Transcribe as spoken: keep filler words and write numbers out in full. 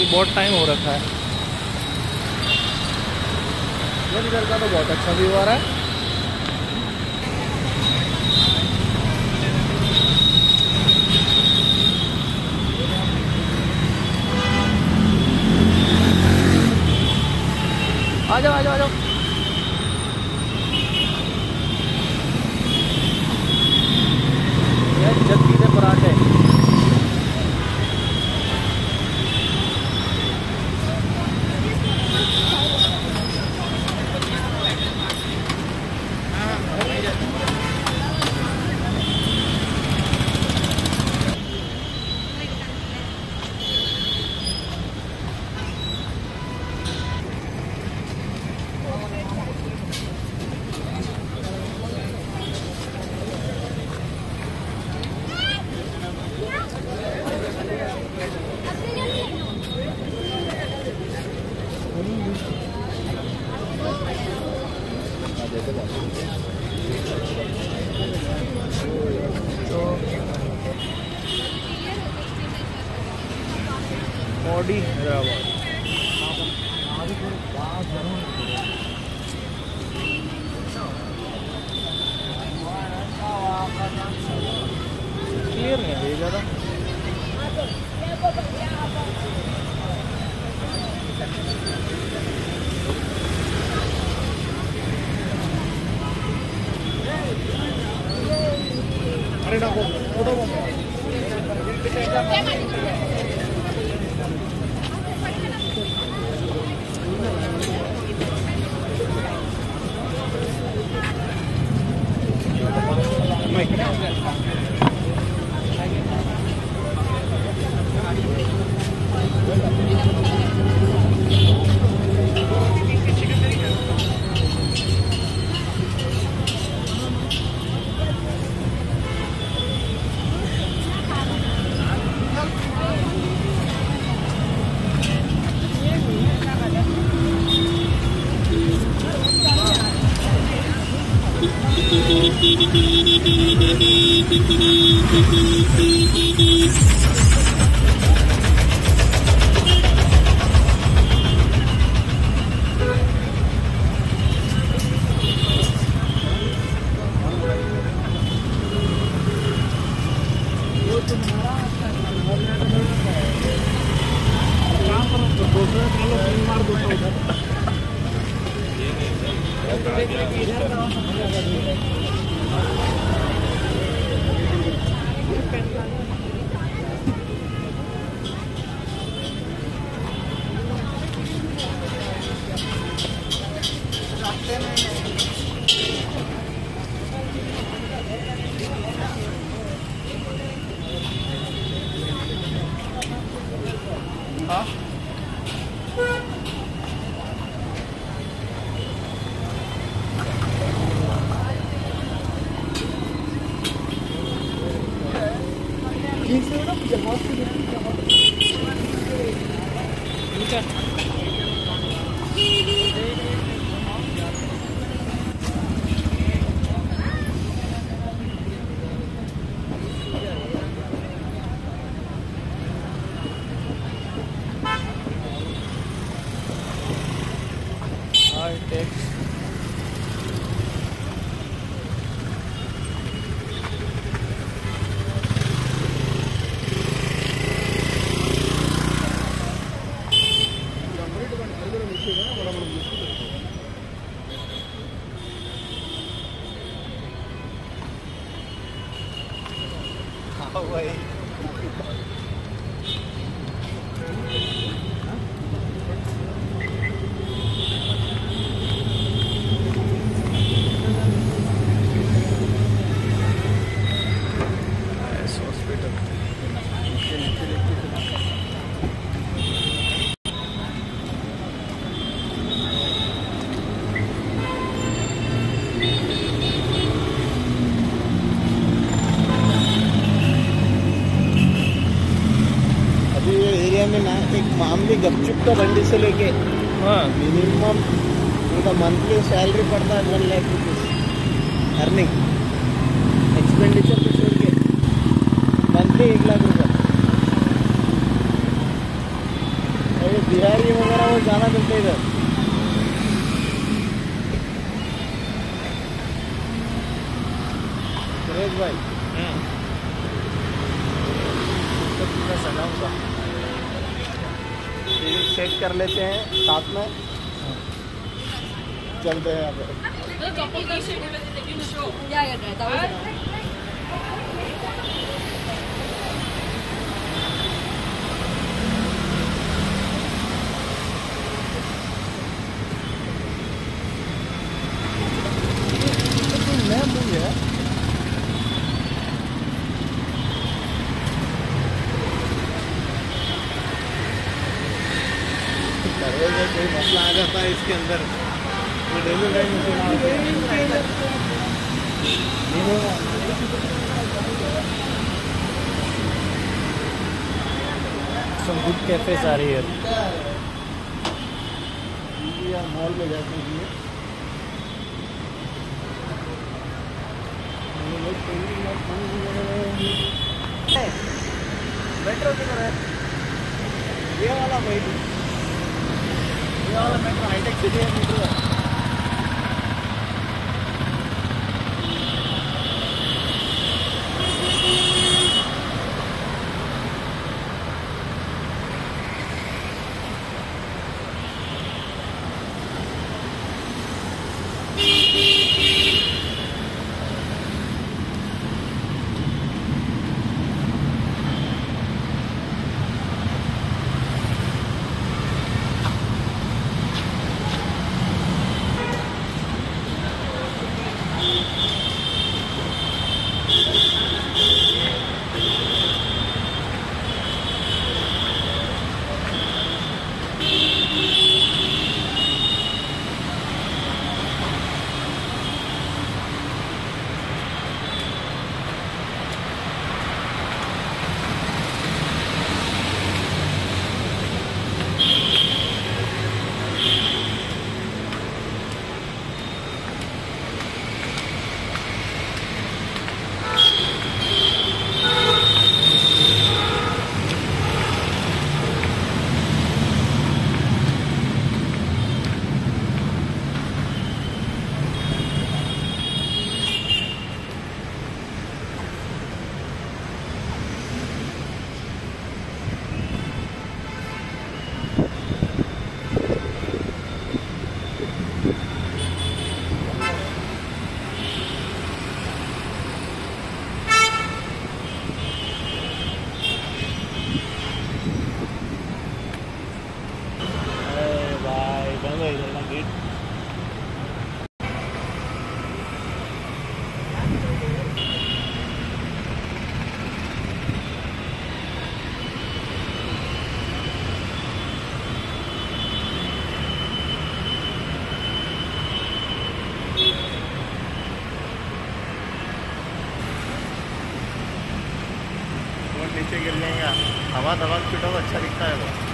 बहुत टाइम हो रखा है। इधर का तो बहुत अच्छा व्यू आ रहा है। आ जाओ आ जाओ आ जाओ। ये जल्दी से पराठे। बॉडी हैदराबाद क्लियर नहीं है ज़्यादा। अरे ना फोटो मामूली गपचुप का बंडी से लेके हाँ मिनिमम उनका मंथली सैलरी पड़ता है one lakh rupees earning expenditure को छोड़ के मंथली एक लाख रुपये ये बिहारी वगैरह वो ज़्यादा मिलते हैं इधर। सुरेश भाई सलाम सेट कर लेते हैं साथ में, चलते हैं यहाँ पे। नया मूवी है कोई मसला आ जाता है इसके अंदर, तो some good cafes are here. Mall में जाते हैं मेट्रो किधर है? ये वाला भाई, ये वाला मेट्रो हाईटेक सिटी है मेट्रो है। नीचे गिर लेंगे, हवा दवा छूटा तो अच्छा दिखता है वो।